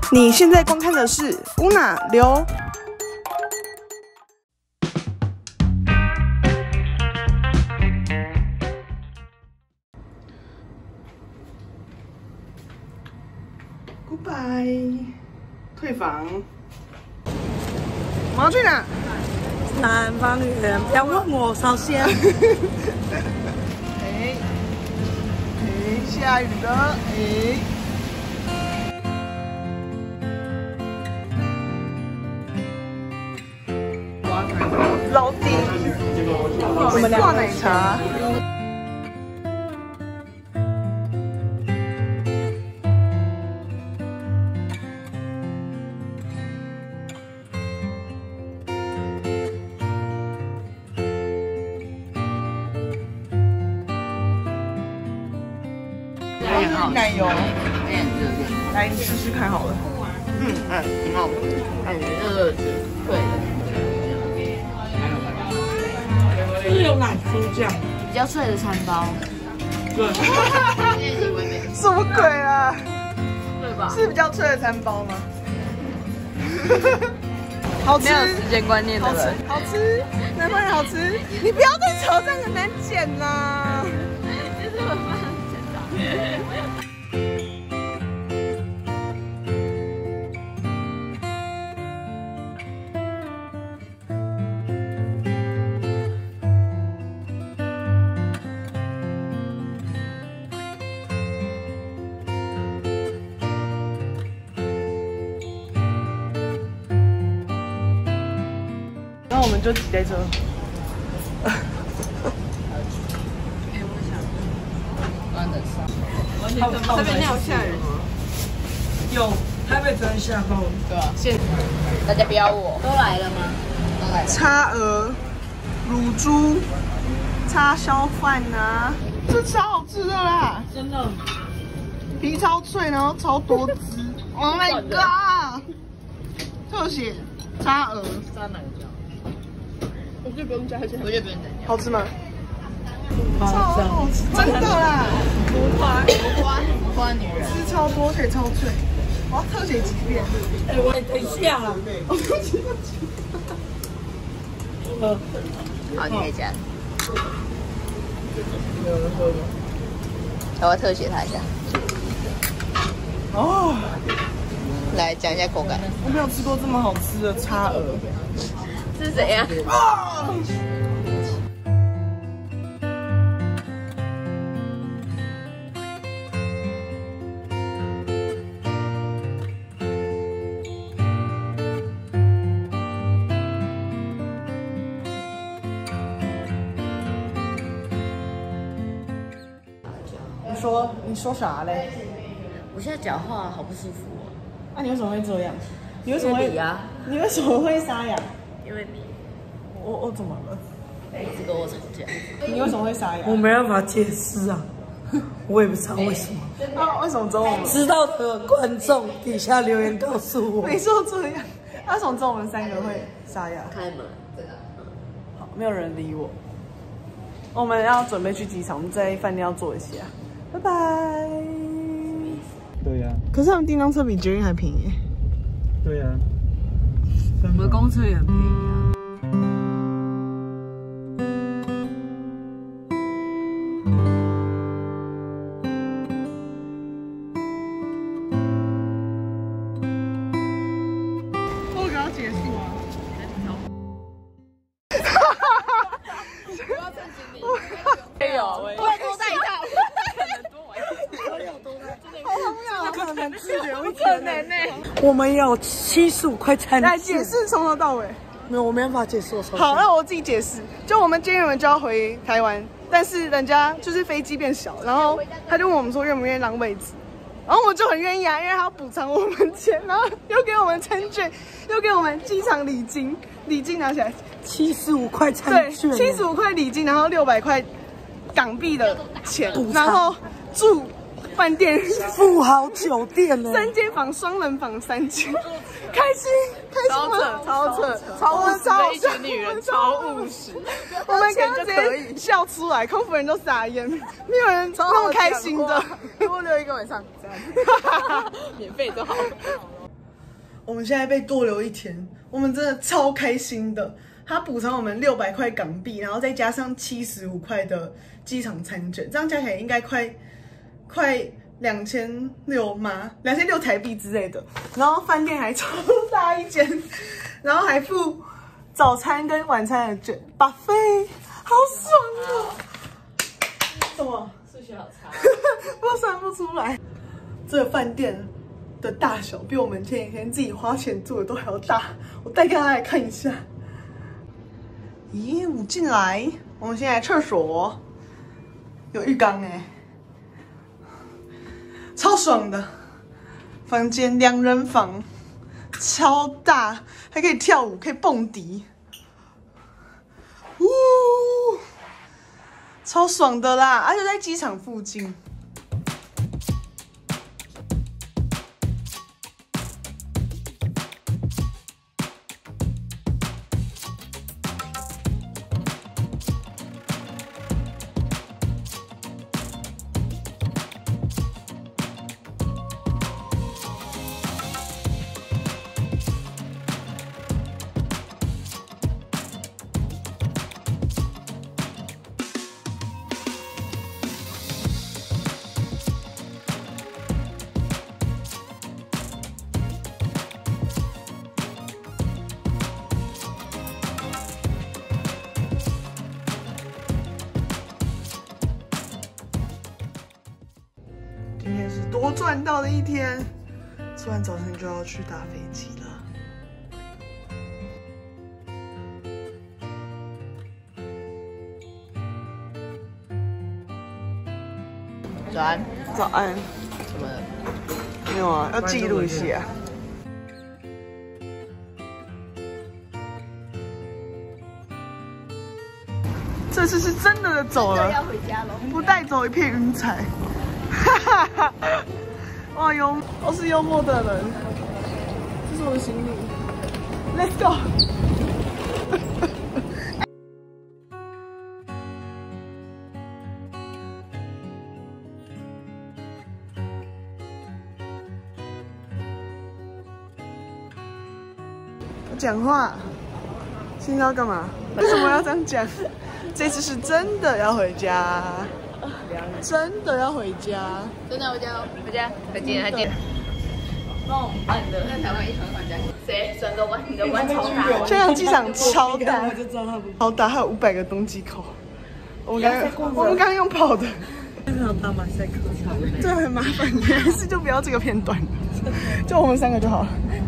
你现在观看的是乌娜流。Goodbye， 退房。我要去哪？ 南方女人，不要问我，首先。 下雨了，老弟，我们挂奶茶。奶油，来你试试看好了。 挺好吃，感觉热的，对的。 是有奶酥酱， 比较脆的餐包。 对。 什么鬼啊？ 对吧？ 是比较脆的餐包吗？好吃。 没有时间观念的人。 好吃，南方人好吃。你不要再吵，这样很难剪啦。 就是我妈剪到。 然后我们就挤在这。 这边要下雨吗？ 有，台北昨天下暴雨。 对啊，大家不要我。都来了吗？都来了。 叉鹅、乳猪、叉烧饭啊，这超好吃的啦！ 真的。 皮超脆，然后超多汁。Oh my god！ 特写叉鹅， 加哪个酱？ 我就不用加酱。 我就不用加酱。 好吃吗？ 超好吃，真的啦！ 浮夸女人， 汁超多，可以超脆。我要特写几遍。 哎，我等一下啦。 好，你可以加。我要特写它一下。 哦， 来讲一下口感。 我没有吃过这么好吃的叉鹅。 是怎样？ 你说啥嘞？ 我现在讲话好不舒服哦。 那你为什么会这样？你为什么会啊？ 你为什么会沙哑？ 因为你我怎么了？ 一直跟我吵架。 你为什么会沙哑？ 我没办法解释啊，我也不知道为什么。 啊，为什么只有我们知道的观众底下留言告诉我。 每次都这样？为什么只有我们三个会沙哑？ 开门。 好，没有人理我。我们要准备去机场，我们在饭店要坐一下。拜拜。 对呀。 可是他们订单车比捷运还便宜。 对呀。 我们公车也很便宜啊。 我刚刚结束啊。 不要趁行李。没有，我多带一套。 可能拒绝，不可能呢。 我们有75块餐来解释从头到尾。 没有，我没办法解释。 好，那我自己解释。就我们今天原本就要回台湾，但是人家就是飞机变小，然后他就问我们说愿不愿意让位置，然后我就很愿意啊，因为他要补偿我们钱，然后又给我们餐券，又给我们机场礼金，礼金拿起来 75块餐券， 对，75块礼金，然后600块港币的钱，然后住饭店富豪酒店呢 ，3间房，2人房3间，开心吗？超扯， 超一群女人，超务实。 我们刚刚直接笑出来，空服人都傻眼，没有人那么开心的。多留一个晚上， 免费就好。 我们现在被多留1天，我们真的超开心的。他补偿我们600块港币，然后再加上75块的机场餐券，这样加起来应该快2600吗？2600台币之类的。然后饭店还超大一间，然后还附早餐跟晚餐的券，buffet，好爽哦！什么？ 数学好差， 我算不出来。这个饭店的大小比我们前几天自己花钱住的都还要大，我带大家来看一下。咦，我进来，我们先来厕所，有浴缸哎，超爽的。房间2人房，超大，还可以跳舞，可以蹦迪，超爽的啦！而且在机场附近。今天是多赚到的一天，吃完早餐就要去搭飞机了。 早安， 早安， 怎么了？ 没有啊，要记录一下。这次是真的走了， 要回家了。 不带走一片云彩。哈哈，哇，我是幽默的人。这是我的行李 ，Let's go。我讲话，现在要干嘛？为什么要这样讲？这次是真的要回家。真的要回家， 真的回家，回家，再见，再见。帮我把你的在台湾1团还家。谁？整个湾，你的湾超大。 香港机场超大， 我就知道他不超大，还有500个登机口。我们刚刚用跑的， 正好打马赛克。 这很麻烦，还是就不要这个片段了，就我们3个就好了。